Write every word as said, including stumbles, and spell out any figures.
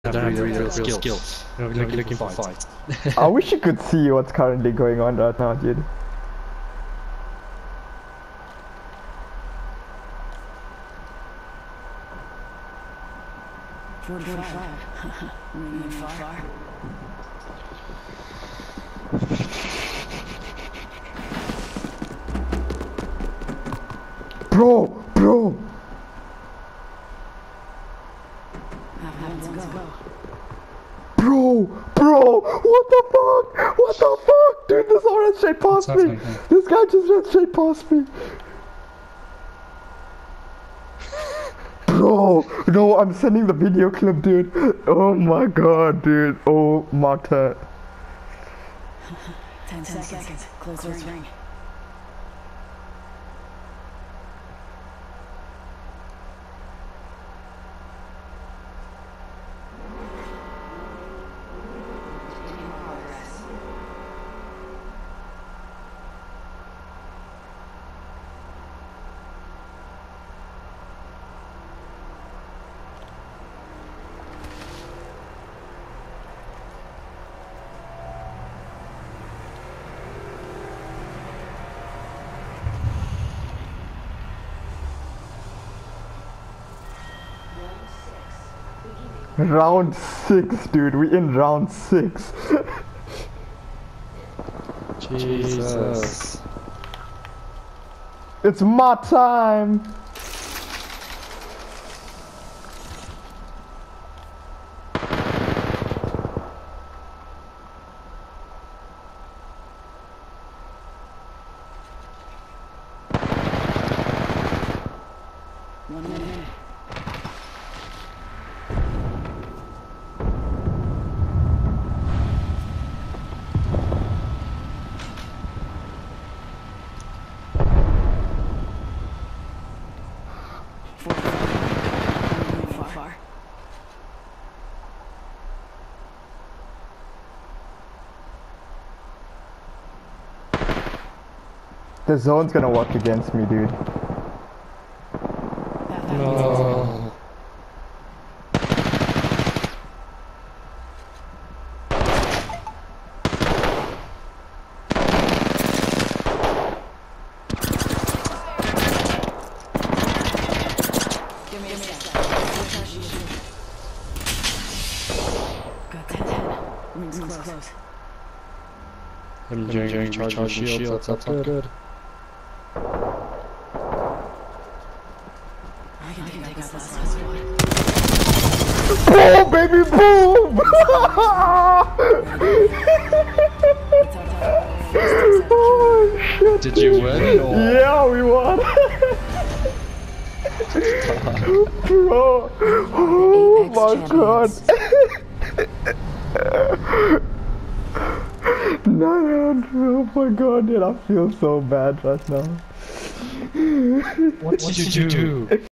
have real, real, real skills. skills. We're looking, looking for fights. I wish you could see what's currently going on right now, dude. forty-five. Moving far. Bro, bro. Bro, bro, what the fuck? What the fuck? Dude, this all ran straight past me. This guy just ran straight past me. Bro, no, I'm sending the video clip, dude. Oh my god, dude. Oh my god. Ten seconds. Close ring. Round six, dude. We in round six. Jesus. It's my time. One minute. Far. The zone's gonna work against me, dude. No. Give me a sec. Got ten. Rings close. I'm doing charge, charge shield, shield. That's not good. I can take out this last one. Boom, baby, boom! Oh shit! Did you win? Or? Yeah, we won. Bro, oh my god! nine hundred, oh my god, dude, I feel so bad right now. What did you do?